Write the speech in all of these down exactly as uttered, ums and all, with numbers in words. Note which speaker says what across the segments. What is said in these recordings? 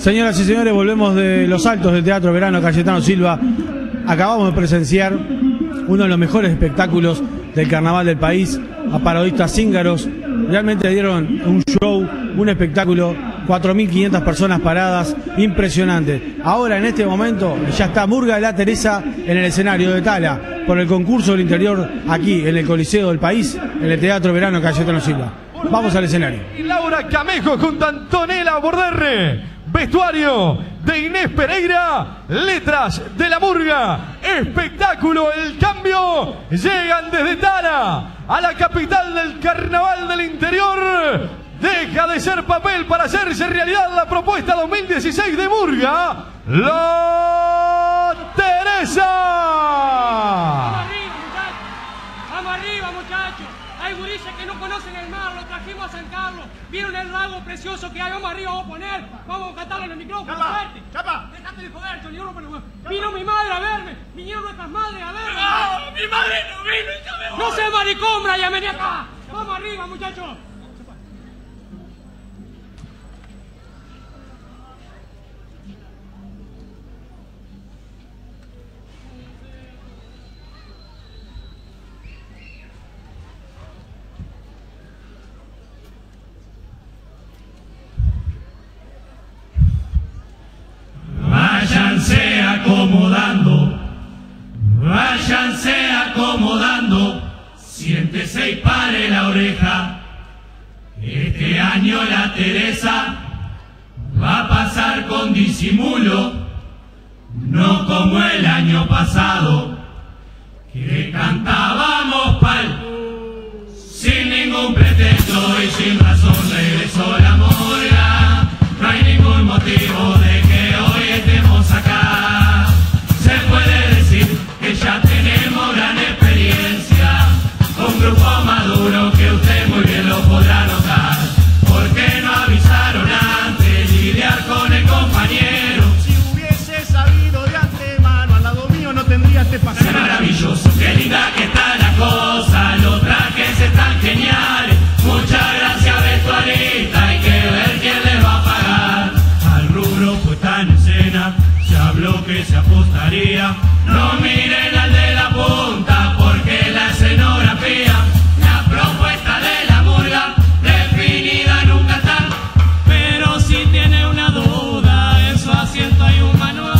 Speaker 1: Señoras y señores, volvemos de los altos del Teatro Verano Cayetano Silva. Acabamos de presenciar uno de los mejores espectáculos del carnaval del país, a parodistas cíngaros. Realmente dieron un show, un espectáculo, cuatro mil quinientas personas paradas, impresionante. Ahora, en este momento, ya está Murga de la Teresa en el escenario de Tala, por el concurso del interior, aquí, en el Coliseo del País, en el Teatro Verano Cayetano Silva. Vamos al escenario.
Speaker 2: Y Laura Camejo junto a Antonella Borderre. Vestuario de Inés Pereira, letras de La Murga, espectáculo El Cambio, llegan desde Tala a la capital del carnaval del interior. Deja de ser papel para hacerse realidad la propuesta dos mil dieciséis de Murga, La Teresa.
Speaker 3: Vamos arriba, muchachos. Vamos arriba, muchachos. Hay gurises que no conocen el mar, lo trajimos a San Carlos. Vieron el lago precioso que hay, vamos arriba, vamos a poner. Vamos a cantarlo en el micrófono.
Speaker 4: Chapa,
Speaker 3: fuerte.
Speaker 4: Chapa.
Speaker 3: Déjate de joder, Tony. Vino mi madre a verme, vinieron nuestras madres a verme.
Speaker 4: ¡No! ¡Mi madre no vino! ¡Ya me voy!
Speaker 3: ¡No seas maricón, Brian! ¡Vení acá! ¡Vamos arriba, muchachos!
Speaker 5: Váyanse acomodando, váyanse acomodando, siéntese y pare la oreja. Este año la Teresa va a pasar con disimulo, no como el año pasado, que cantábamos pal, sin ningún pretexto y sin razón regresó la Murga. No hay ningún motivo de que hoy estemos acá. Se puede decir que ya tenemos gran experiencia, un grupo maduro que usted muy bien lo podrá notar. ¿Por qué no avisaron antes lidiar con el compañero?
Speaker 4: Si hubiese sabido de antemano, al lado mío no tendría este paseo.
Speaker 5: Es maravilloso, qué linda que está la cosa, los trajes están geniales. Muchas gracias, vestuarista, hay que ver quién les va a pagar. Al rubro puesta en escena, se habló que se apostaría. No miren al de la punta, porque la escenografía, la propuesta de la Murga, definida nunca está. Pero si tiene una duda, en su asiento hay un manual.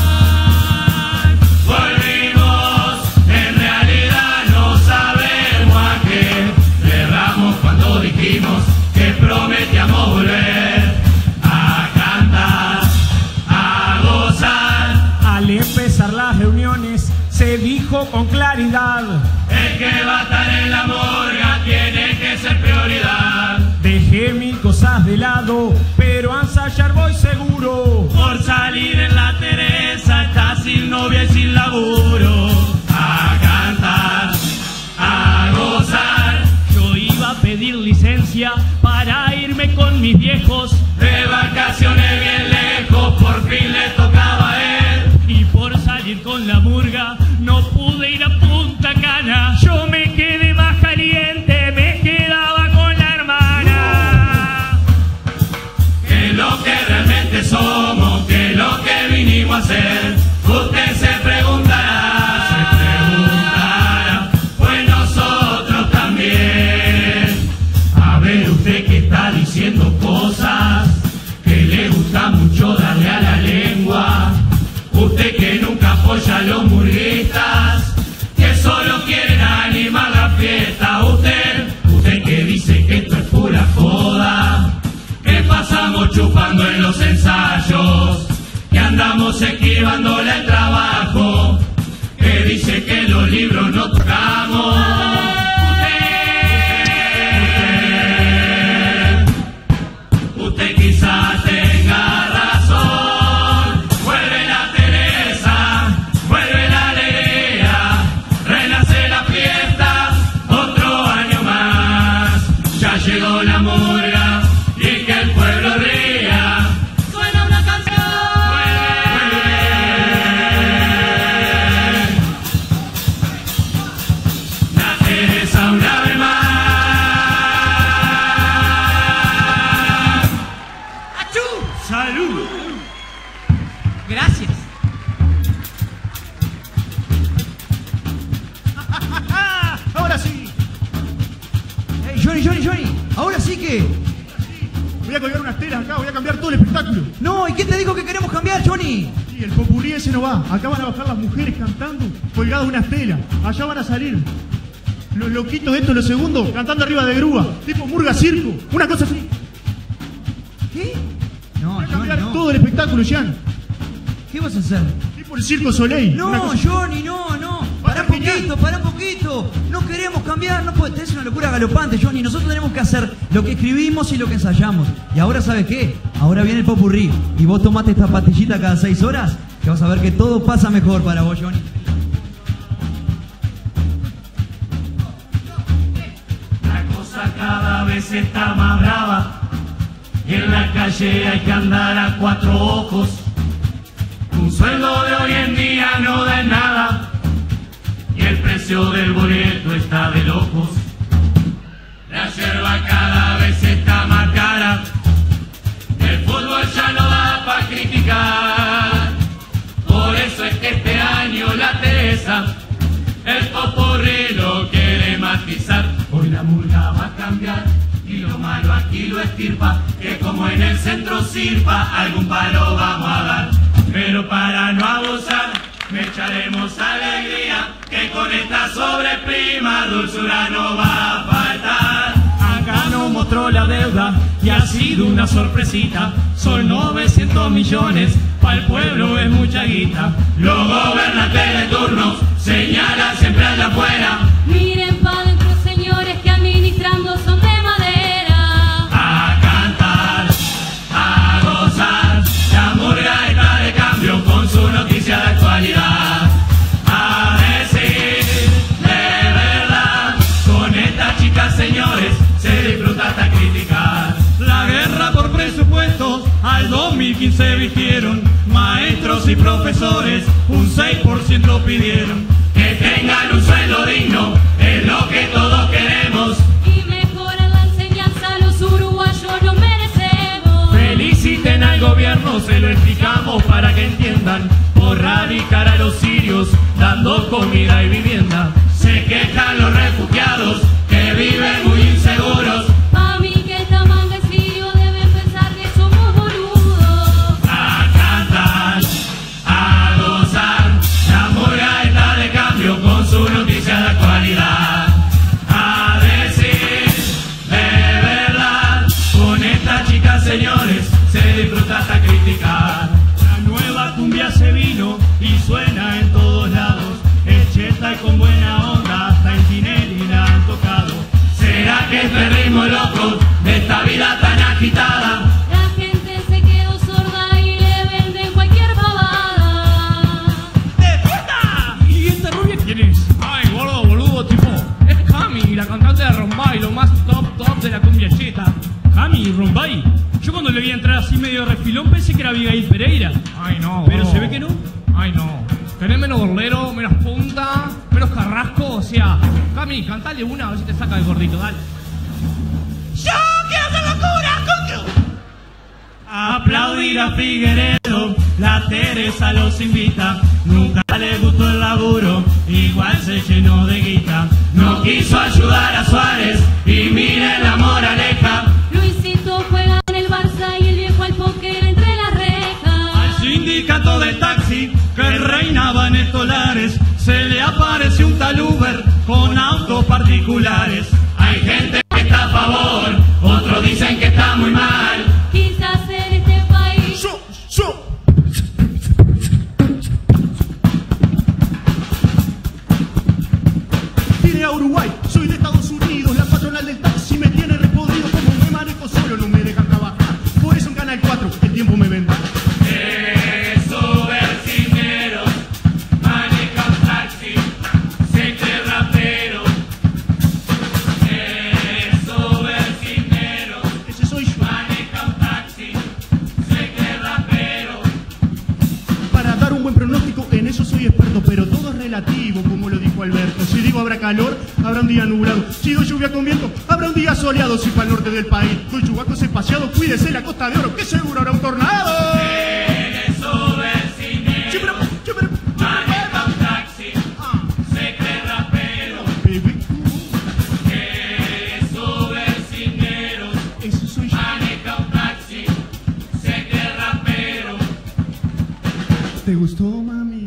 Speaker 5: Volvimos, en realidad no sabemos a qué le erramos cuando dijimos que prometíamos volver a cantar, a gozar.
Speaker 6: Al empezar las reuniones se dijo con claridad:
Speaker 5: el que va a estar en la Murga tiene que ser prioridad.
Speaker 6: dejé mil cosas de lado, pero a ensayar voy seguro.
Speaker 5: Por salir en la Teresa está sin novia y sin laburo. A cantar, a gozar.
Speaker 6: Yo iba a pedir licencia para irme con mis viejos
Speaker 5: de vacaciones bien lejos, por fin le tocaba a él.
Speaker 6: Y por salir con la Murga no pude ir a Punta Cana. Yo me quedé más caliente, me quedaba con la hermana.
Speaker 5: Que lo que realmente somos, que lo que vinimos a hacer, usted se preguntará, se preguntará, pues nosotros también. A ver usted que está diciendo cosas que le gusta mucho darle a la lengua. Usted que nunca apoya a los murguistas, que solo quieren animar la fiesta. Usted, usted que dice que esto es pura joda, que pasamos chupando en los ensayos, que andamos esquivándole el trabajo, que dice que los libros no tocamos. Usted, usted, usted quizás tenga razón. Vuelve la Teresa, vuelve la alegría, renace la fiesta, otro año más. Ya llegó la Murga y que el pueblo ría. Suena una canción. Vuelve, vuelve.
Speaker 7: Gracias.
Speaker 4: Ahora sí.
Speaker 7: Hey, Johnny, Johnny, Johnny. Ahora sí que...
Speaker 4: Voy a colgar unas telas acá, voy a cambiar todo el espectáculo.
Speaker 7: No, ¿y quién te dijo que queremos cambiar, Johnny?
Speaker 4: Sí, el popurrí ese no va. Acá van a bajar las mujeres cantando, colgadas unas telas. Allá van a salir los loquitos de estos, los segundos, cantando arriba de grúa. Tipo murga circo. Una cosa así.
Speaker 7: ¿Qué? No,
Speaker 4: Voy a
Speaker 7: Johnny,
Speaker 4: cambiar
Speaker 7: no.
Speaker 4: todo el espectáculo, Jan.
Speaker 7: ¿Qué vas a hacer?
Speaker 4: Tipo el Circo Soleil.
Speaker 7: No,
Speaker 4: Una cosa-
Speaker 7: Johnny, no, no.
Speaker 4: Va a
Speaker 7: Pará un
Speaker 4: estar genial.
Speaker 7: poquito, pará un poquito. No queremos cambiar, no puede, es una locura galopante, Johnny. Nosotros tenemos que hacer lo que escribimos y lo que ensayamos. Y ahora, ¿sabes qué? Ahora viene el popurrí. Y vos tomate esta pastillita cada seis horas, que vas a ver que todo pasa mejor para vos, Johnny.
Speaker 5: La cosa cada vez está más brava y en la calle hay que andar a cuatro ojos. Un sueldo de hoy en día no da nada y el precio del boleto está de locos. La yerba cada vez está más cara, el fútbol ya no da para criticar. Por eso es que este año la Teresa el popurrí lo quiere matizar. Hoy la murga va a cambiar y lo malo aquí lo estirpa, que como en el centro sirpa algún palo vamos a dar. Pero para no abusar me echaremos alegría, que con esta sobreprima dulzura no va a faltar. Acá nos mostró la deuda y ha sido una sorpresita. Son novecientos millones, para el pueblo es mucha guita. Los gobernantes de turno señalan siempre allá afuera.
Speaker 8: Miren pa' dentro, señores, que administrando son de madera.
Speaker 5: A cantar, a gozar, la murga está de cambio con su noticia de actualidad. A decir de verdad, con estas chicas, señores, se disfruta hasta criticar. La guerra por presupuestos al dos mil quince vistieron, maestros y profesores un seis por ciento pidieron. Que tengan un sueldo digno es lo que todos queremos.
Speaker 8: Y mejoran la enseñanza, los uruguayos lo merecemos.
Speaker 5: Feliciten al gobierno, se lo explicamos para que entiendan. Por radicar a los sirios, dando comida y vivienda. Se quejan los refugiados que viven muy inseguros.
Speaker 8: Pa' mí que esta manga es sirio, deben pensar que somos boludos.
Speaker 5: A cantar, a gozar, la murga está de cambio con su noticia de actualidad. A decir de verdad, con estas chicas, señores, se disfruta hasta criticar. La nueva cumbia se vino y suena en todos lados, es cheta y con buena onda, hasta en Tinelli la han tocado. ¿Será que este ritmo loco de esta vida tan agitada?
Speaker 8: La gente se quedó sorda y le venden cualquier pavada.
Speaker 6: ¡De puta! ¿Y esta rubia quién es? Ay, gordo, boludo, tipo, es Cami, la cantante de Rombay, lo más top top de la cumbia cheta. Cami, Rombay. Yo cuando le vi entrar así medio refilón pensé que era Abigail Pereira. Ay, no. Pero
Speaker 2: bro.
Speaker 6: se ve que no.
Speaker 2: Ay, no. Tenés menos bolero, menos punta, menos carrasco, o sea... Cami, cantale una a ver si te saca el gordito, dale.
Speaker 5: ¡Yo quiero hacer locura, coño! Aplaudir a Figueredo, la Teresa los invita. Nunca le gustó el laburo, igual se llenó de guita. No quiso ayudar a Suárez y miren la moraleja.
Speaker 8: Luisito juega en el Barça y el viejo al póker entre las rejas.
Speaker 5: Al sindicato de taxi que reinaba en escolares se le apareció un tal Uber con autos particulares. Hay gente que está a favor, otros dicen que está muy mal.
Speaker 8: Quizás en este país
Speaker 4: Yo, yo. Vine a Uruguay, soy de Estados Unidos. La patronal del taxi me tiene repodido. Como me manejo solo, no me dejan trabajar. Por eso en Canal cuatro el tiempo me venda.
Speaker 5: Eso versinero, maneja un taxi, se cree rapero. Eso versinero,
Speaker 4: Ese soy yo.
Speaker 5: maneja un taxi, se cree rapero.
Speaker 4: Para dar un buen pronóstico en eso soy experto, pero todo es relativo, como lo dijo Alberto. Si digo habrá calor, habrá un día nublado. Si doy lluvia con viento, habrá un día soleado. Si para el norte del país doy chubacos espaciados, cuídese la Costa de Oro, que seguro habrá un tornado.
Speaker 5: Eso versinero.
Speaker 4: ¿Te gustó, mami?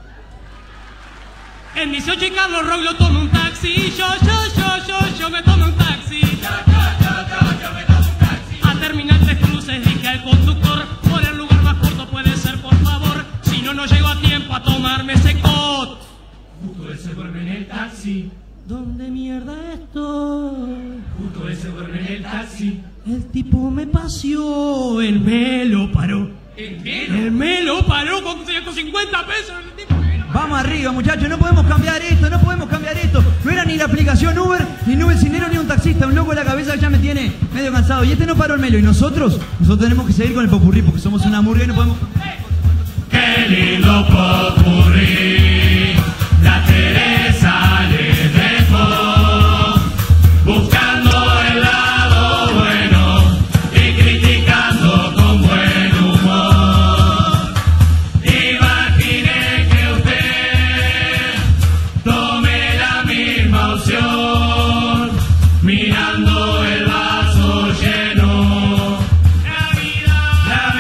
Speaker 3: En dieciocho y Carlos Rock lo tomo un taxi. Yo, yo, yo, yo, yo me tomo un taxi. Yo, yo, yo, yo, yo me tomo un taxi. A terminar tres cruces dije al conductor, por el lugar más corto puede ser, por favor. Si no, no llego a tiempo a tomarme ese cot.
Speaker 5: Justo él se duerme en el taxi.
Speaker 3: ¿Dónde mierda estoy?
Speaker 5: Justo él se duerme en el taxi.
Speaker 3: El tipo me paseó, él me lo paró.
Speaker 5: ¿El melo?
Speaker 3: Él me lo paró con ciento cincuenta pesos. El tipo me vino.
Speaker 7: Vamos arriba, muchachos, no podemos cambiar esto, no podemos cambiar esto. No era ni la aplicación Uber, ni Nube Cinero, ni un taxista. Un loco en la cabeza que ya me tiene medio cansado. Y este no paró el melo. Y nosotros, nosotros tenemos que seguir con el popurrí porque somos una murga y no podemos...
Speaker 5: ¡Qué lindo popurrí! La Teresa le dejó, buscando el lado bueno y criticando con buen humor. Imaginé que usted tome la misma opción, mirando el vaso lleno. La vida, la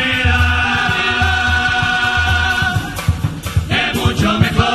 Speaker 5: vida es mucho mejor.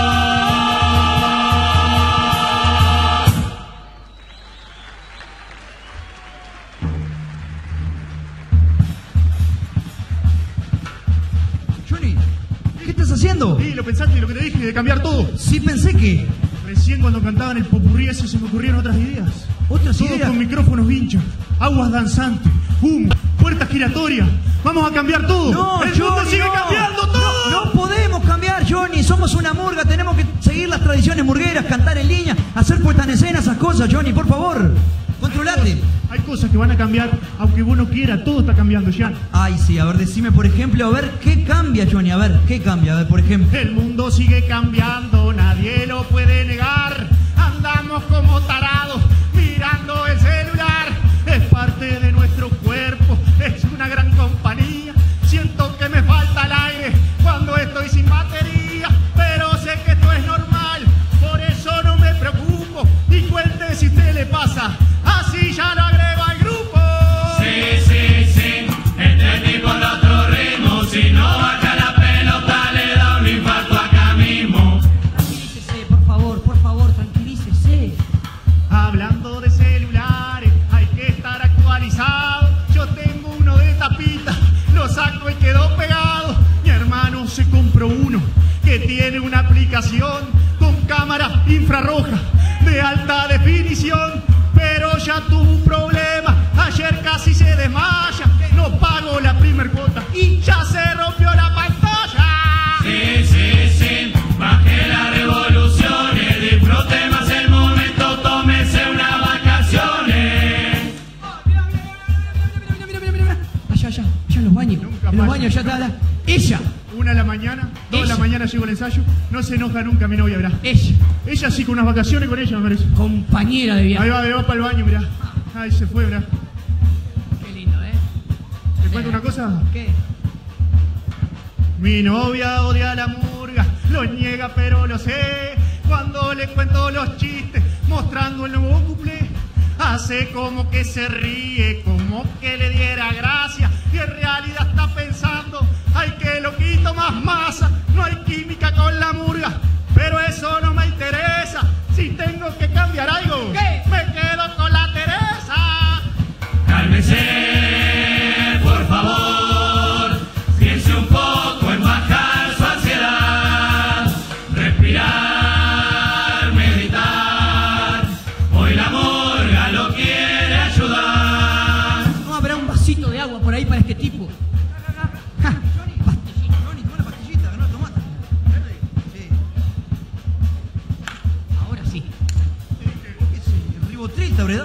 Speaker 7: Johnny, ¿qué estás haciendo?
Speaker 4: Sí, lo pensaste, lo que te dije, de cambiar todo.
Speaker 7: Sí pensé que...
Speaker 4: Recién cuando cantaban el popurrí ese se me ocurrieron otras ideas.
Speaker 7: ¿Otras
Speaker 4: Todos
Speaker 7: ideas?
Speaker 4: con micrófonos vinchas, aguas danzantes, humo, puertas giratorias. Vamos a cambiar todo.
Speaker 7: No,
Speaker 4: el mundo
Speaker 7: Johnny,
Speaker 4: sigue
Speaker 7: no.
Speaker 4: cambiando todo.
Speaker 7: No, no podemos cambiar, Johnny. Somos una murga. Tenemos que seguir las tradiciones murgueras, cantar en línea, hacer puesta en escena, esas cosas, Johnny. Por favor, controlate.
Speaker 4: Hay cosas que van a cambiar, aunque vos no quieras. Todo está cambiando ya.
Speaker 7: Ay, sí. A ver, decime, por ejemplo, a ver, ¿qué cambia, Johnny? A ver, ¿qué cambia? A ver, por ejemplo.
Speaker 4: El mundo sigue cambiando, nadie lo puede negar. Andamos como tarados, mirando el celular. Es parte de nuestro cuerpo, es una gran compañía. Siento que me falta el aire cuando estoy sin batería, pero sé que esto es normal, por eso no me preocupo. Y cuente si usted le pasa, así ya lo agrego al grupo.
Speaker 5: Sí, sí, sí, este tipo en otro ritmo. Si no baja la pelota le da un infarto acá mismo.
Speaker 7: Tranquilícese, por favor, por favor, tranquilícese.
Speaker 4: Hablando de celulares, hay que estar actualizado. Yo tengo uno de tapita, lo saco y quedó pegado. Mi hermano se compró uno que tiene una aplicación con cámara infrarroja de alta definición, pero ya tuvo un problema. Ayer casi se desmaya, no pagó la primer cuota y ya se rompió la pantalla.
Speaker 5: Sí, sí, sí, baje las revoluciones, disfrute más el momento, tómese unas vacaciones.
Speaker 7: Mira, mira, mira, mira. Allá, allá, allá en los baños.
Speaker 4: Nunca
Speaker 7: En los
Speaker 4: falla.
Speaker 7: baños, allá está la... Ella,
Speaker 4: Una a la mañana, dos de la
Speaker 7: Ella.
Speaker 4: mañana llego al ensayo, no se enoja nunca mi novia, verá.
Speaker 7: ella,
Speaker 4: Ella sí, con unas vacaciones con ella, me parece.
Speaker 7: compañera de viaje.
Speaker 4: Ahí va, ahí va para el baño, mirá. Ahí se fue, mirá.
Speaker 7: Qué lindo, ¿eh?
Speaker 4: ¿Te cuento una cosa?
Speaker 7: ¿Qué?
Speaker 4: Mi novia odia la murga, lo niega pero lo sé. Cuando le cuento los chistes, mostrando el nuevo cuplé, hace como que se ríe, como que le diera gracia, y en realidad está pensando, ay que lo quito más masa, no hay química con la murga, pero eso no me interesa. Si tengo que cambiar algo,
Speaker 7: ¿Qué?
Speaker 4: me quedo con la Teresa.
Speaker 5: Cálmese, por favor, piense un poco en bajar su ansiedad, respirar, meditar, hoy la morga lo quiere ayudar.
Speaker 7: No habrá un vasito de agua por ahí para este tipo. Ja, pastillita, Johnny, toma una pastillita, que no la tomaste. Sí. Ahora sí. ¿Qué es el ribotril, ¿verdad?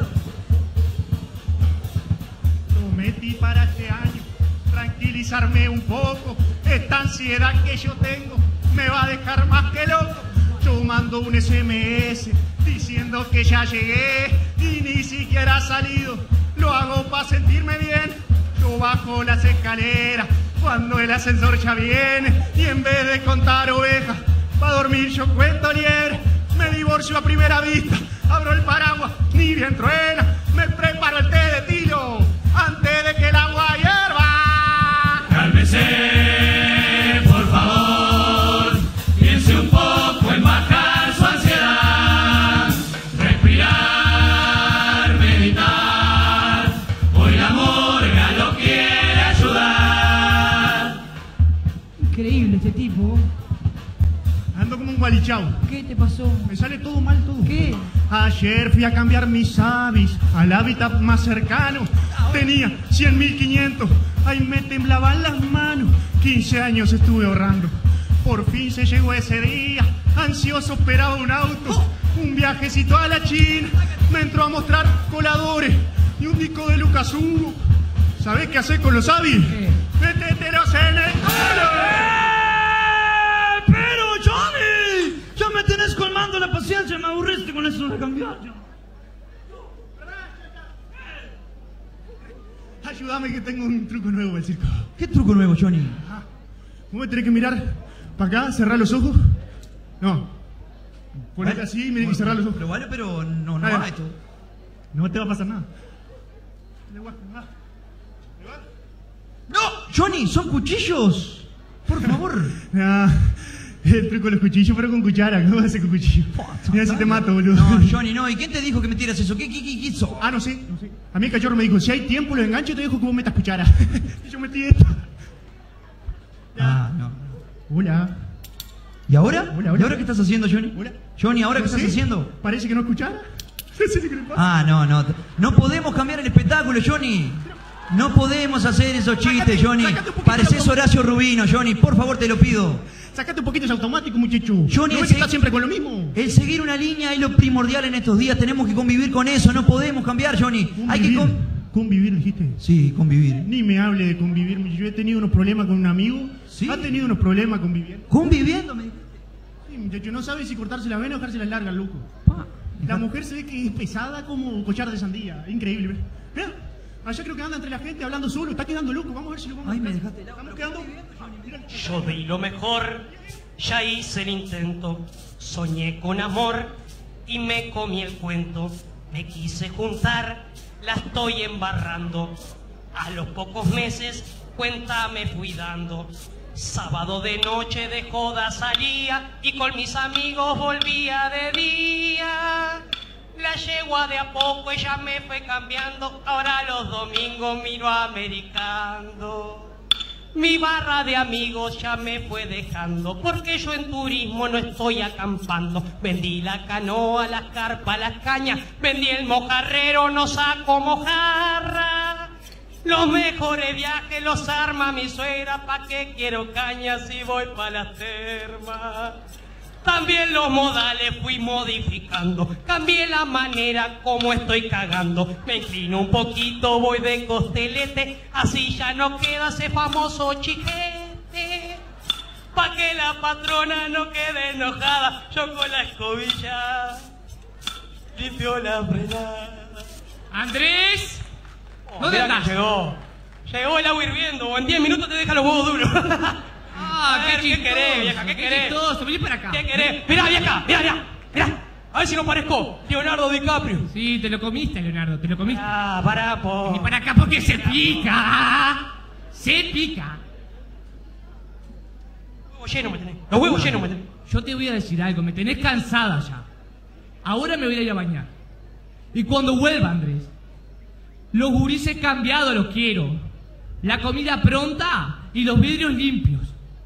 Speaker 4: Prometí para este año tranquilizarme un poco. Esta ansiedad que yo tengo me va a dejar más que loco. Yo mando un ese eme ese diciendo que ya llegué y ni siquiera ha salido. Lo hago para sentirme bien. Yo bajo las escaleras cuando el ascensor ya viene y en vez de contar ovejas para dormir yo cuento liebre. Me divorcio a primera vista, abro el paraguas, ni bien truena, me preparo el té de tilo antes de que el agua hierva.
Speaker 5: Cálmese, por favor.
Speaker 7: tipo?
Speaker 4: Ando como un gualichao.
Speaker 7: ¿Qué te pasó?
Speaker 4: Me sale todo mal, todo.
Speaker 7: ¿Qué?
Speaker 4: Ayer fui a cambiar mis avis al hábitat más cercano. Tenía cien mil quinientos. Ahí me temblaban las manos. quince años estuve ahorrando. Por fin se llegó ese día. Ansioso esperaba un auto. Un viajecito a la China. Me entró a mostrar coladores y un disco de Lucas Hugo. ¿Sabés qué hacer con los avis?
Speaker 7: ¿Qué?
Speaker 4: ¡Métetelos en el culo!
Speaker 7: ¡Pero, Johnny! Ya me tenés colmando la paciencia, me aburriste con eso de cambiar.
Speaker 4: Ayúdame que tengo un truco nuevo del circo.
Speaker 7: ¿Qué truco nuevo, Johnny?
Speaker 4: Ah, ¿vos me tenés que mirar para acá, cerrar los ojos? No. Ponete así y cerrar los ojos.
Speaker 7: Pero vale, pero no, no
Speaker 4: Ah,
Speaker 7: va esto.
Speaker 4: No te va a pasar nada.
Speaker 7: ¡No! Johnny, son cuchillos. Por favor.
Speaker 4: Ah, el truco de los cuchillos, pero con cuchara. ¿Cómo hace con cuchillo? Mira si te mato, boludo.
Speaker 7: No, Johnny, no. ¿Y quién te dijo que me tiras eso? ¿Qué, qué, qué, qué hizo?
Speaker 4: Ah, no sé, no sé. A mí el cachorro me dijo, si hay tiempo, lo engancho y te dejo que vos metas cuchara. Y yo metí esto.
Speaker 7: Ah, no.
Speaker 4: Hola.
Speaker 7: ¿Y ahora?
Speaker 4: Hola, hola.
Speaker 7: ¿Y ahora qué estás haciendo, Johnny?
Speaker 4: Hola.
Speaker 7: Johnny, ¿ahora qué
Speaker 4: No
Speaker 7: estás
Speaker 4: sé,
Speaker 7: haciendo?
Speaker 4: Parece que no es cuchara. No sé qué le pasa.
Speaker 7: Ah, no, no. No podemos cambiar el espectáculo, Johnny. No podemos hacer esos chistes, Johnny.
Speaker 4: Sácate un poquito
Speaker 7: Pareces
Speaker 4: la-
Speaker 7: Horacio Rubino, Johnny. Por favor, te lo pido.
Speaker 4: Sacate un poquito ese automático, muchacho.
Speaker 7: Johnny,
Speaker 4: ¿No ves
Speaker 7: ese-
Speaker 4: que estás siempre con lo mismo?
Speaker 7: El seguir una línea es lo primordial en estos días. Tenemos que convivir con eso. No podemos cambiar, Johnny. Hay que
Speaker 4: Convivir.
Speaker 7: con...
Speaker 4: Convivir, dijiste.
Speaker 7: Sí, convivir.
Speaker 4: Ni me hable de convivir. Yo he tenido unos problemas con un amigo.
Speaker 7: ¿Sí?
Speaker 4: ¿Ha tenido unos problemas conviviendo?
Speaker 7: Conviviendo, me dijiste.
Speaker 4: Sí, muchacho, no sabe si cortarse la vena o dejarse la larga, loco.
Speaker 7: Pa.
Speaker 4: La mujer se ve que es pesada como collar de sandía. Increíble, ¿ves? Mira, allá creo que anda entre la gente hablando solo. Está quedando loco. Vamos a ver si lo vamos
Speaker 7: Ay,
Speaker 4: a
Speaker 7: me
Speaker 4: dejar.
Speaker 7: dejaste helado.
Speaker 4: Estamos
Speaker 7: Pero
Speaker 4: quedando...
Speaker 7: conviviendo, Johnny.
Speaker 4: Mira.
Speaker 5: Yo di lo mejor, ya hice el intento, soñé con amor y me comí el cuento. Me quise juntar, la estoy embarrando. A los pocos meses cuenta me fui dando. Sábado de noche de joda salía y con mis amigos volvía de día. La yegua de a poco ella me fue cambiando, ahora los domingos miro americano. Mi barra de amigos ya me fue dejando, porque yo en turismo no estoy acampando. Vendí la canoa, las carpas, las cañas, vendí el mojarrero, no saco mojarra. Los mejores viajes los arma mi suegra, pa' qué quiero cañas si voy pa' las termas. También los modales fui modificando, cambié la manera como estoy cagando. Me inclino un poquito, voy de costelete, así ya no queda ese famoso chiquete. Pa' que la patrona no quede enojada, yo con la escobilla limpio la frenada.
Speaker 6: Andrés,
Speaker 5: Oh,
Speaker 6: ¿dónde
Speaker 5: mira que
Speaker 6: estás?
Speaker 5: llegó. Llegó el agua hirviendo, o en diez minutos te deja los huevos duros.
Speaker 6: Ah,
Speaker 5: A ver,
Speaker 6: qué
Speaker 5: ¿qué querés, vieja? ¿Qué querés?
Speaker 6: chistoso, vení para acá.
Speaker 5: ¿Qué querés? Mirá, vieja, mirá, mirá, mirá. A ver si no parezco Leonardo DiCaprio.
Speaker 6: Sí, te lo comiste, Leonardo, te lo comiste.
Speaker 5: Ah, pará, po.
Speaker 6: Vení para acá porque se pica. Se pica.
Speaker 5: Los huevos llenos me tenés. Los huevos llenos me tenés.
Speaker 6: Yo te voy a decir algo, me tenés cansada ya. Ahora me voy a ir a bañar. Y cuando vuelva, Andrés, los gurises cambiados los quiero. La comida pronta y los vidrios limpios.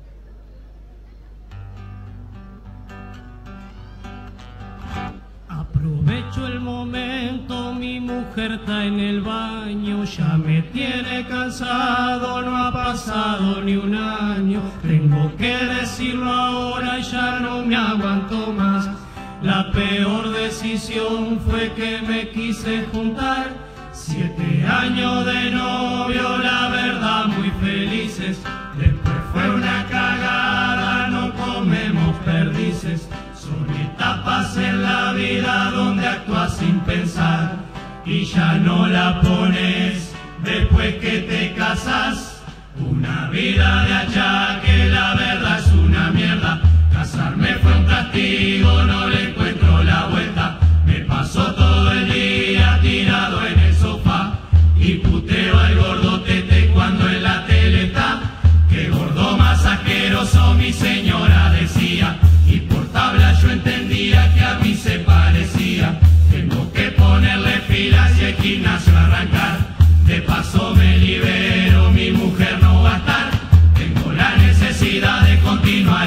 Speaker 6: Aprovecho el momento, mi mujer está en el baño, ya me tiene cansado, no ha pasado ni un año. Tengo que decirlo ahora y ya no me aguanto más. La peor decisión fue que me quise juntar. Siete años de novio, la verdad muy felices. Después fue una cagada, no comemos perdices. Son etapas en la vida donde actúas sin pensar y ya no la pones después que te casas. Una vida de achaque, la verdad es una mierda. Casarme fue un castigo, no le encuentro la vuelta. Me pasó todo el día tirado en el sofá y puteo al gordo tete cuando en la tele está. Que gordo más asqueroso, mi señora decía. Y por tabla yo entendía que a mí se parecía. Tengo que ponerle pilas y el gimnasio arrancar. De paso me libero, mi mujer no va a estar. Tengo la necesidad de continuar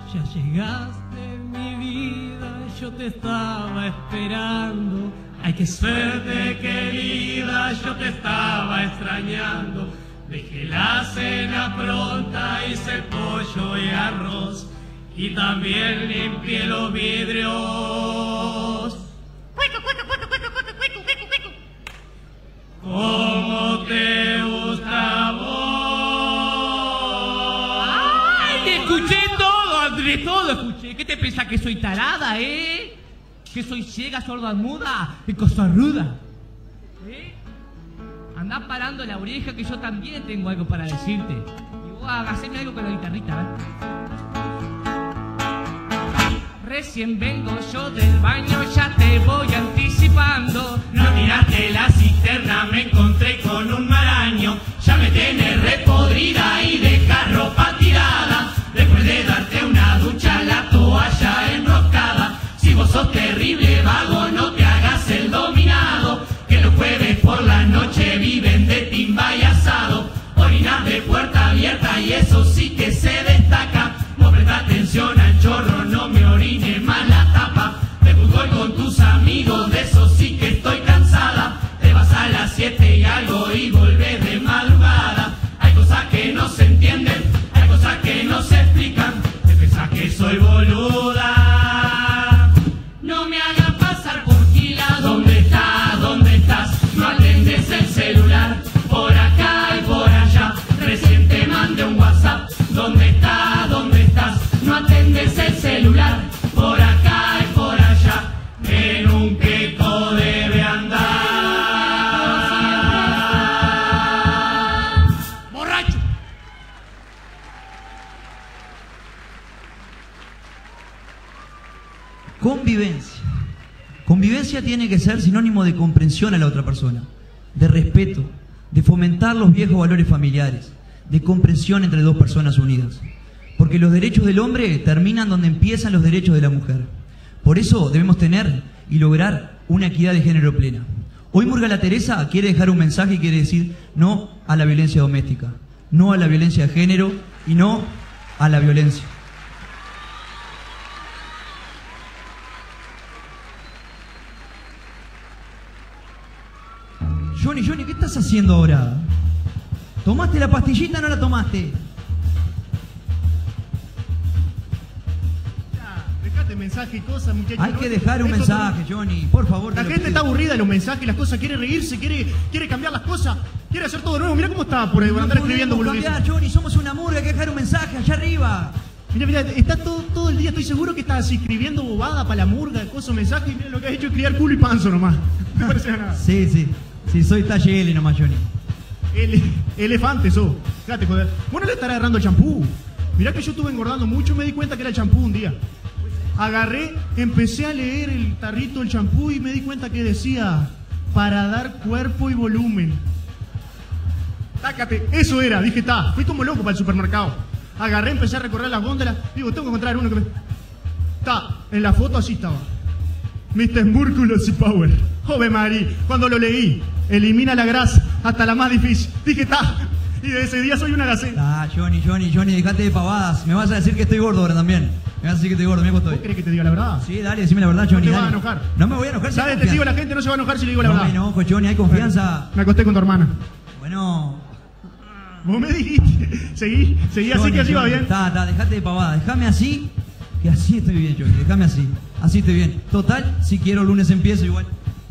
Speaker 6: Ya llegaste en mi vida, yo te estaba esperando. Ay, qué suerte querida, yo te estaba extrañando. Dejé la cena pronta, hice pollo y arroz y también limpié los vidrios. ¿Cómo te gusta a vos? ¡Ay! Te escuché todo, de todo escuché. ¿Qué te pensás, que soy tarada, eh? ¿Que soy ciega, sorda, muda y cosa ruda? ¿Eh? Andá parando la oreja, que yo también tengo algo para decirte. Y vos haceme algo con la guitarrita, ¿eh? Recién vengo yo del baño, ya te voy anticipando.
Speaker 5: No tiraste la cisterna, me encontré con un maraño. Ya me tenés repodrida y deja ropa tirada. Después de darte una ducha, la toalla enroscada. Si vos sos terrible vago, no te hagas el dominado, que los jueves por la noche viven de timba y asado. Orinas de puerta abierta y eso sí que se destaca. No presta atención al chorro, no me orines más la tapa. De fútbol con tus amigos, de eso sí que estoy cansada. Te vas a las siete y algo y volvés de madrugada. Hay cosas que no se entienden, hay cosas que no se explican. Te pensás que soy boluda. No me hagas pasar por gila. ¿Dónde estás? ¿Dónde estás? No atendes el celular. Por acá y por allá. Recién te mandé un WhatsApp. ¿Dónde estás? ¿Dónde estás? No atendes el celular. Por acá y por allá. En un queco debe andar.
Speaker 6: ¡Borracho!
Speaker 7: Convivencia. Convivencia tiene que ser sinónimo de comprensión a la otra persona, de respeto, de fomentar los viejos valores familiares, de comprensión entre dos personas unidas. Porque los derechos del hombre terminan donde empiezan los derechos de la mujer. Por eso debemos tener y lograr una equidad de género plena. Hoy Murga La Teresa quiere dejar un mensaje y quiere decir no a la violencia doméstica, no a la violencia de género y no a la violencia. Johnny, Johnny, ¿qué estás haciendo ahora? ¿Tomaste la pastillita o no la tomaste?
Speaker 4: Dejate mensaje y cosas, muchachos.
Speaker 7: Hay que dejar un mensaje, Johnny. Por favor.
Speaker 4: La gente está aburrida de los mensajes, las cosas, quiere reírse, quiere, quiere cambiar las cosas, quiere hacer todo nuevo. Mira cómo está por ahí, por andar escribiendo boludeces.
Speaker 7: Cambiar, Johnny, somos una murga, hay que dejar un mensaje allá arriba.
Speaker 4: Mira, mira, está todo, todo el día, estoy seguro que estás así escribiendo bobada para la murga, cosas, mensajes, y mira lo que has hecho es criar culo y panzo nomás. No me parece nada.
Speaker 7: Sí, sí. Sí, soy talle L nomás, Johnny.
Speaker 4: Ele, elefante, sos. Fíjate, joder. Bueno, le estará agarrando el champú. Mirá que yo estuve engordando mucho, me di cuenta que era el champú un día. Agarré, empecé a leer el tarrito del champú y me di cuenta que decía para dar cuerpo y volumen. Tácate, eso era, dije, ta, fui como loco para el supermercado. Agarré, empecé a recorrer las góndolas, digo, tengo que encontrar uno que me... Ta, en la foto así estaba. mister Músculos y Power. Jove Marí, cuando lo leí, elimina la grasa, hasta la más difícil. Dije, ta, y desde ese día soy una gaceta.
Speaker 7: Ah, Johnny, Johnny, Johnny, dejate de pavadas. Me vas a decir que estoy gordo ahora también. Me vas a decir que estoy gordo, mira cómo estoy.
Speaker 4: ¿Vos crees que te diga la verdad?
Speaker 7: Sí, dale, decime la verdad, Johnny.
Speaker 4: No te
Speaker 7: dale.
Speaker 4: vas a enojar.
Speaker 7: No me voy a enojar.
Speaker 4: ¿Sabes? Te digo, la gente no se va a enojar si le digo la
Speaker 7: no
Speaker 4: verdad.
Speaker 7: Me enojo, Johnny, hay confianza.
Speaker 4: Me acosté con tu hermana.
Speaker 7: Bueno.
Speaker 4: Vos me dijiste. Seguí, seguí así que así va bien.
Speaker 7: Está, está, dejate de pavada. Déjame así, que así estoy bien, Johnny. Déjame así. Así estoy bien. Total, si quiero, lunes empiezo igual.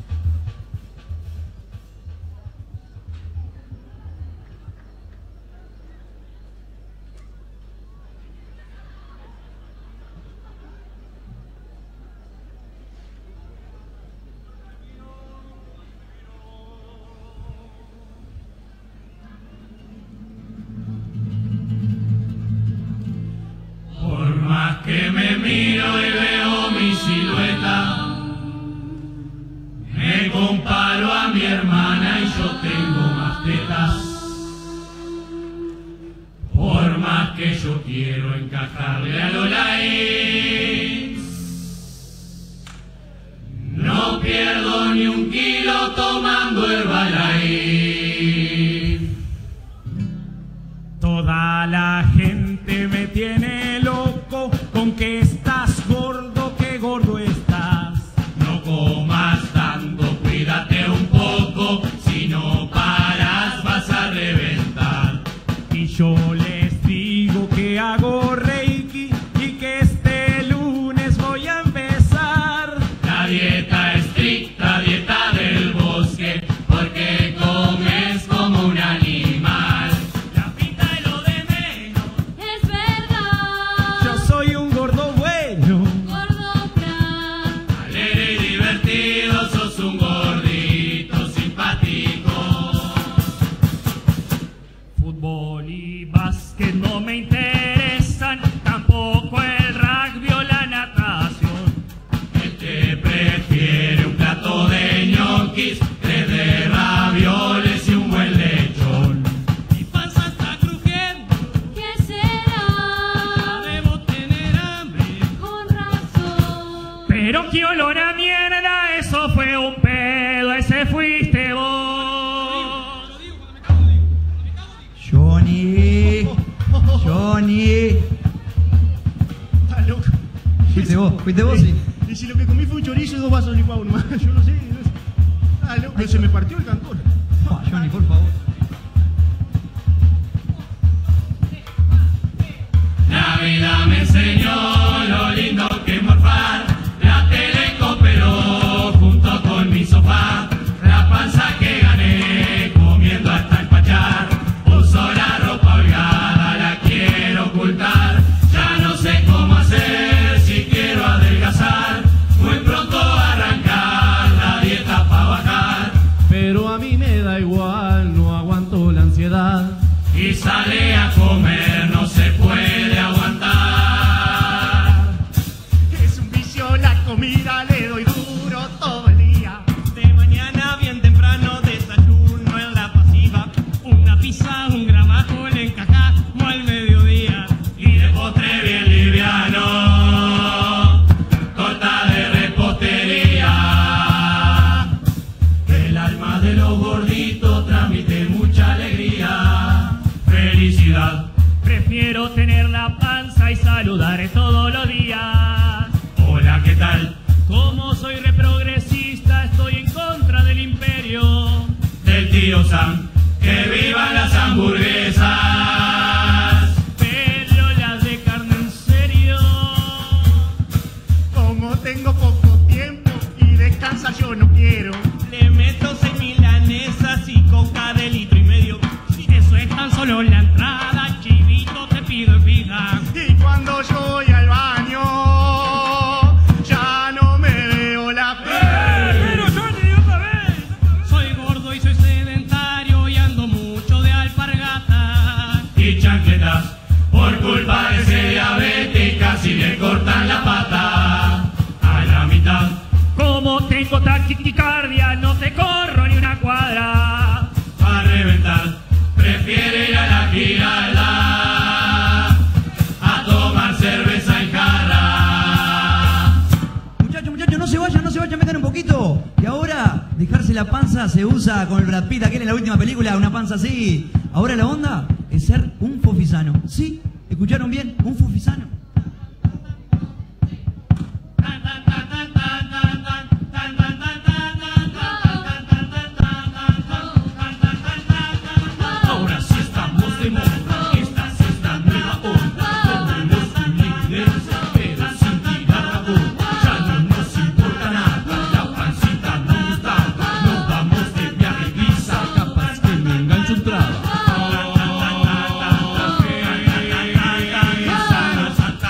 Speaker 5: Por más que me miro y veo mi silueta, me comparo a mi hermana y yo tengo más tetas. Por más que yo quiero encajarle a Lola X, no pierdo ni un kilo tomando Herbalife.
Speaker 9: Toda la gente me tiene loco
Speaker 6: con que estás gordo, que gordo estás.
Speaker 5: No comas tanto, cuídate un poco, si no paras vas a reventar.
Speaker 6: Y yo les digo que hago reiki y que este lunes voy a empezar
Speaker 5: la dieta estricta, dieta del bosque, porque comes como un animal.
Speaker 6: La pinta es lo de menos,
Speaker 8: Es verdad.
Speaker 6: yo soy un gordo bueno.
Speaker 8: Gordo plan.
Speaker 5: Alegre y divertido, sos un gordito simpático.
Speaker 6: Fútbol y básquet no me interesan, tampoco el rugby o la natación.
Speaker 5: Él te prefiere un plato de ñoquis, tres de ravioles y un buen lechón.
Speaker 6: Mi panza está crujiendo,
Speaker 8: ¿Qué será?
Speaker 6: debo tener hambre.
Speaker 8: Con razón.
Speaker 6: Pero qué olor a mierda, eso fue un pedo, ese fuiste vos.
Speaker 7: Johnny, Johnny.
Speaker 4: Está loco.
Speaker 7: Fuiste vos, fuiste vos, sí.
Speaker 4: Y si lo que comí fue un chorizo y dos vasos licuados nomás, yo no sé. No sé. Está loco. Pero se me partió el cantor.
Speaker 7: Ah, Johnny, por favor.
Speaker 5: La vida me enseñó lo lindo que es morfar, la tele cooperó junto con mi sofá, la panza que gané comiendo hasta empachar, uso la ropa holgada, la quiero ocultar, ya no sé cómo hacer si quiero adelgazar, muy pronto arrancar la dieta pa' bajar,
Speaker 6: Pero a mí me da igual, no aguanto la ansiedad.
Speaker 5: y sale a comer, no se puede aguantar.
Speaker 4: Es un vicio la comida, le doy duro todo el día.
Speaker 6: De mañana bien temprano desayuno en la pasiva, una pizza, un gramajo le encajamos al mediodía.
Speaker 5: Y de postre bien liviano, torta de repostería. El alma de los gorditos transmite mucha alegría, felicidad.
Speaker 6: Prefiero tener la panza y saludar todos los días.
Speaker 5: Hola, ¿qué tal?
Speaker 6: Como soy reprogresista, estoy en contra del imperio.
Speaker 5: Del tío Sam, que vivan las hamburguesas.
Speaker 6: Pero las de carne en serio.
Speaker 4: Como tengo poco tiempo y descansa yo no quiero.
Speaker 6: Le meto seis milanesas y coca de litro y medio. Si eso es tan solo la entrada, chivito, te pido fija.
Speaker 4: Y cuando yo voy al baño, ya no me veo la
Speaker 6: Pero
Speaker 4: piel.
Speaker 6: yo te digo otra vez. Soy gordo y soy sedentario y ando mucho de alpargata.
Speaker 5: Y chancletas, por culpa de ese diabetes casi le cortan la pata a la mitad.
Speaker 6: Como tengo taquicardia, no te corro ni una cuadra.
Speaker 5: A reventar, prefiere ir a la giralda a tomar cerveza en jarra.
Speaker 7: Muchachos, muchachos, no se vayan, no se vayan, metan un poquito. Y ahora, dejarse la panza se usa con el Brad Pitt, aquel en la última película, una panza así. Ahora la onda es ser un fofisano. ¿Sí? ¿Escucharon bien? Un fofisano.
Speaker 5: Ahora sí estamos de moda, esta sí es la nueva onda. Comemos líderes, pero sin tirar la boca. Ya no nos importa nada, la pancita nos gustaba. Nos vamos de viaje guisa, capaz que me engancho un trago. Santa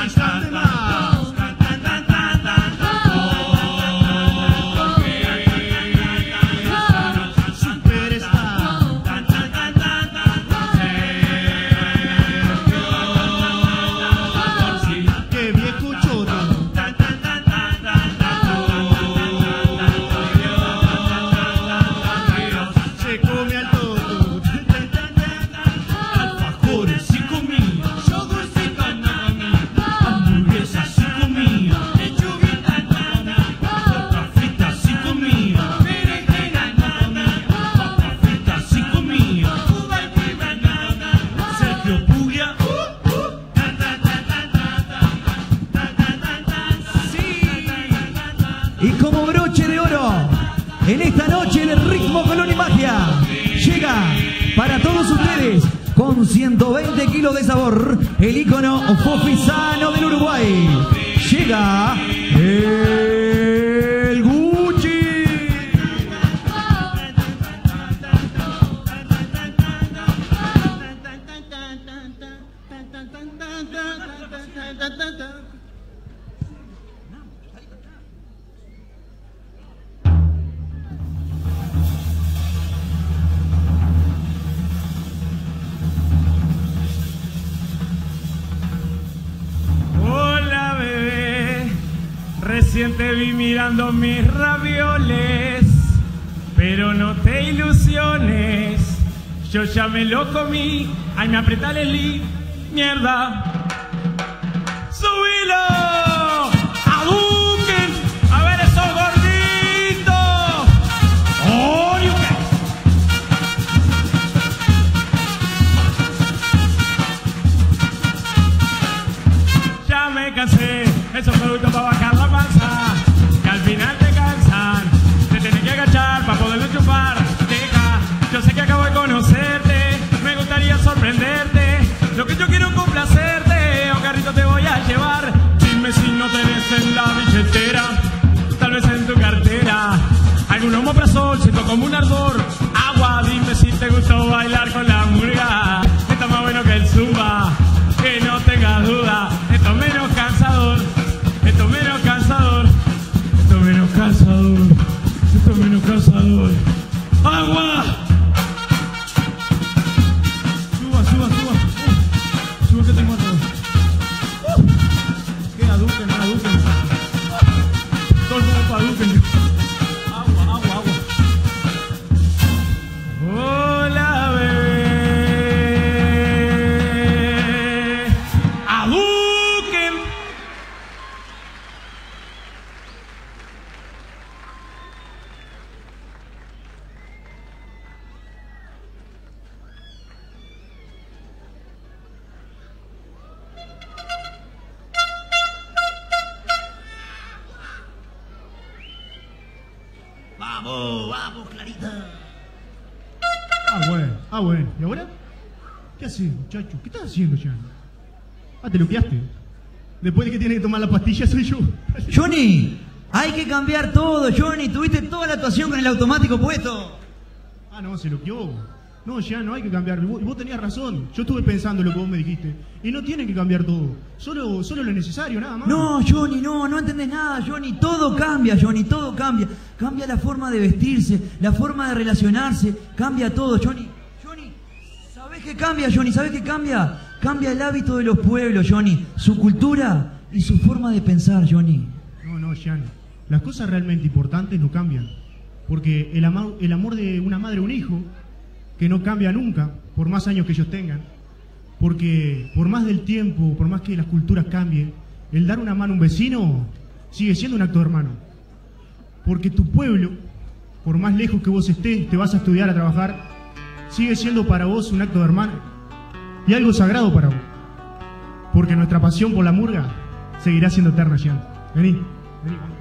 Speaker 7: en esta noche de ritmo, color y magia. Llega para todos ustedes con ciento veinte kilos de sabor, el ícono fofisano del Uruguay. Llega el Gucci.
Speaker 9: Hola bebé, recién te vi mirando mis ravioles, pero no te ilusiones, yo ya me lo comí. Ay, me aprieta el li, mierda. ¡Subilo! ¡Aduquen! ¡A ver esos gorditos! ¡Oh, you can! Ya me cansé, esos productos para bajar la panza, que al final te cansan, te tenés que agachar para poderlo chupar. Deja, yo sé que acabo de conocerte, me gustaría sorprenderte, lo que yo quiero es complacerte, a un carrito te voy a llevar. Dime si no tenés en la billetera, tal vez en tu cartera, algún omeprazol, siento como un ardor. Agua, dime si te gustó bailar con la murga, está más bueno que el zumba, que no tengas duda. Esto menos cansador, esto menos cansador, esto menos cansador, esto menos cansador. ¡Agua! Suba, suba, suba. Uh, suba que tengo atrás. Uh, que aduquen, aduquen. Todo como para aduquen. Agua, agua, agua. Hola, bebé. ¡Aduquen!
Speaker 4: Vamos, vamos, Clarita. Ah, bueno, ah, bueno. ¿Y ahora? ¿Qué haces, muchacho? ¿Qué estás haciendo ya? Ah, te luqueaste. Después de que tiene que tomar la pastilla soy yo.
Speaker 7: Johnny, hay que cambiar todo, Johnny. Tuviste toda la actuación con el automático puesto.
Speaker 4: Ah, no, se luqueó. No, ya no hay que cambiar. Vos, vos tenías razón. Yo estuve pensando lo que vos me dijiste. Y no tienen que cambiar todo. Solo, solo lo necesario, nada más.
Speaker 7: No, Johnny, no, no entendés nada, Johnny. Todo cambia, Johnny, todo cambia. Cambia la forma de vestirse, la forma de relacionarse. Cambia todo, Johnny. Johnny, ¿sabés qué cambia, Johnny? ¿Sabés qué cambia? Cambia el hábito de los pueblos, Johnny. Su cultura y su forma de pensar, Johnny.
Speaker 4: No, no, Jan. Las cosas realmente importantes no cambian. Porque el amor, el amor de una madre o un hijo, que no cambia nunca, por más años que ellos tengan. Porque por más del tiempo, por más que las culturas cambien, el dar una mano a un vecino sigue siendo un acto de hermano. Porque tu pueblo, por más lejos que vos estés, te vas a estudiar, a trabajar, sigue siendo para vos un acto de hermano y algo sagrado para vos. Porque nuestra pasión por la murga seguirá siendo eterna, Jean. Vení, vení, vamos.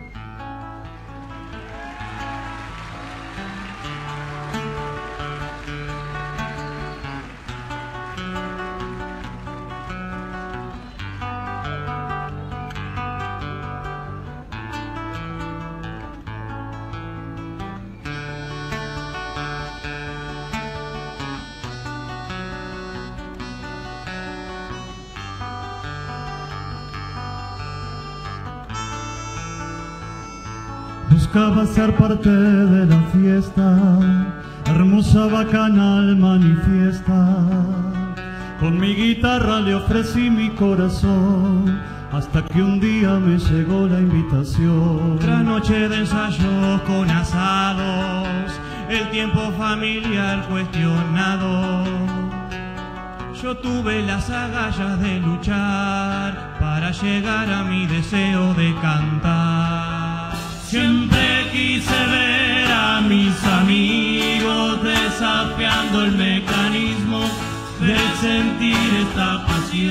Speaker 10: Buscaba ser parte de la fiesta, hermosa bacanal manifiesta. Con mi guitarra le ofrecí mi corazón, hasta que un día me llegó la invitación.
Speaker 5: Otra noche de ensayos con asados, el tiempo familiar cuestionado. Yo tuve las agallas de luchar para llegar a mi deseo de cantar. Siempre quise ver a mis amigos desafiando el mecanismo de sentir esta pasión.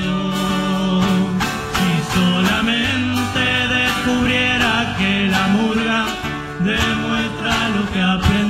Speaker 5: Si solamente descubriera que la murga demuestra lo que aprendí.